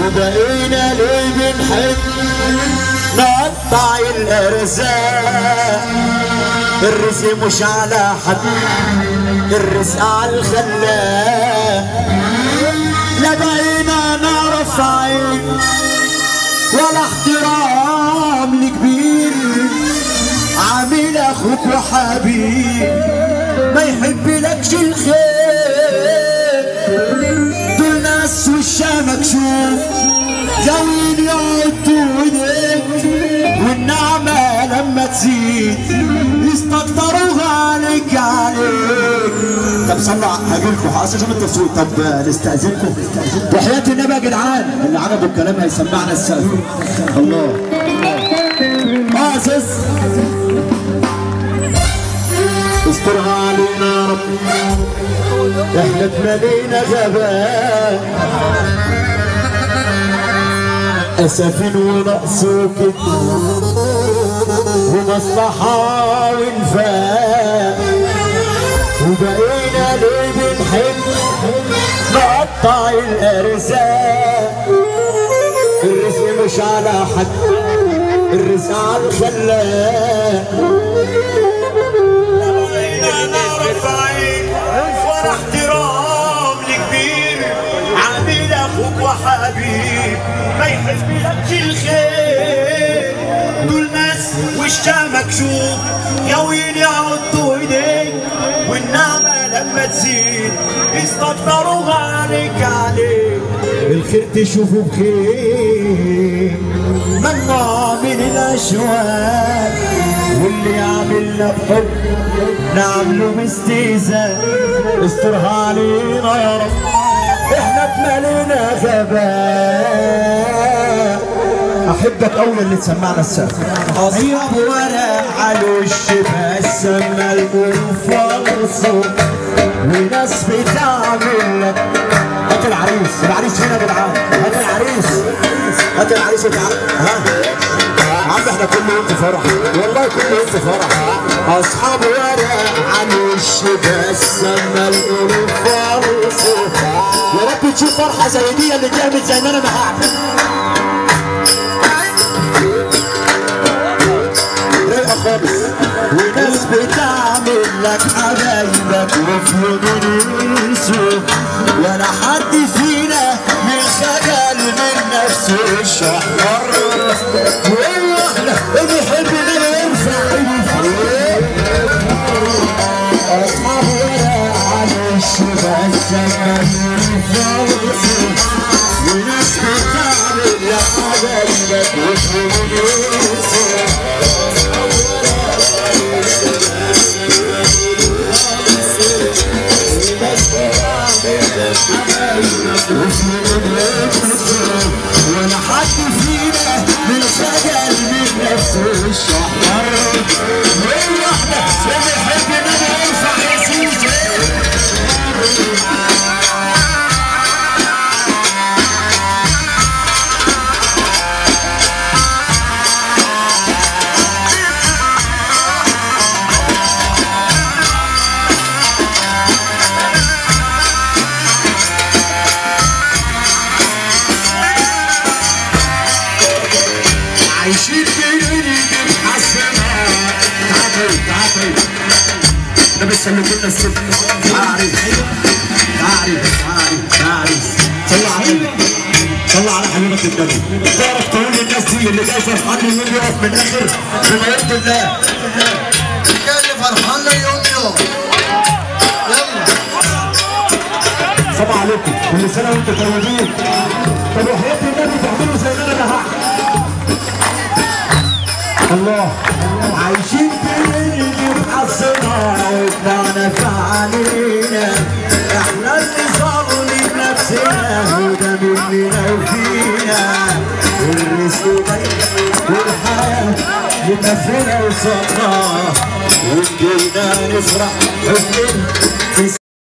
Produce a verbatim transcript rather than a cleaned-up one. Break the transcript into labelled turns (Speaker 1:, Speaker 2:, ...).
Speaker 1: وبقينا ليه بنحب نقطع الارزاق. الرزق مش على حد، الرزق على الخلاق. لا بقينا نعرف عين ولا احترام لكبير، عامل اخوك وحبيب ما يحب لكش الخير. دول ناس وشها مكشوف زاويين يعدوا ايديك، والنعمة لما تزيد يستكتروها عليك عليك. طب صلوا هجيلكوا حاسس من التصوير. طب نستأذنكم وحياة النبي يا جدعان، اللي عجبه الكلام هيسمعنا السقف. الله اه اساس استرها علينا يا رب، احنا اتملينا غباء اسف ونقص وكده ومصلحه وانفاق. وبقينا ليه بنحب نقطع الارزاق. الرزق مش على حد، الرزق على الخلاق. بقينا نعرف عين ولا احترام لكبير، عامل اخوك وحبيب ما يحب لكش الخير. دول ناس وشها مكشوف ياويين يعضوا ايديك، والنعمة لما تزيد يستكتروها عليك عليك. الخير تشوفه بخير ممنوع من الاشواق، واللي يعملنا بحب نعمله باستهزاء. استرها علينا يا رب، احنا اتملينا غباء. احبك اول اللي تسمعنا السقف. اصحاب ورق على وش بسمى المنفرصه، وناس بتعمل لك. هات العريس، العريس فين يا جدعان؟ هات العريس، هات العريس وتعالى. ها يا عم احنا كل يوم في فرح، والله كل يوم في فرح. اصحاب ورق على وش بسمى المنفرصه. يا رب تشوف فرحه زي دي اللي تعمل زي ما انا ما هعمل. رايقه خالص. وناس بتعمل لك حبايبك وفي نسوك، ولا حد فينا من خجل من نفسه الشحر. والله اللي يحب ده ينفع يفوق. اصحاب ورق على الشباب وناس بتعمل لك حبايبك وفي نسوك. ولا حد فينا من خجل من نفسه الشحر. والواحدة اللي يحب انه يرفع يسوس. عايشين بيني حسنا. تعالي تعالي ده بيسلك لنا السب. تعالي تعالي تعالي تعالي صلى على صلى على حبيبك النبي. تعرف تقول للناس دي اللي جاي فرحان اليوم يقف من الاخر بما يرضي الله.
Speaker 2: اللي فرحان له يوم يوم. يلا
Speaker 1: صباح عليكم، كل سنه وانتم طيبين. طب وحياة النبي تعملوا زي ما انا بحق. الله عايشين بيني بحظنا وطلعنا فعالينا. احنا اللي ظالمين نفسنا وده مننا وفينا. الرزق جاي والحياة يبقى فينا وصلنا، وجينا نفرح حزن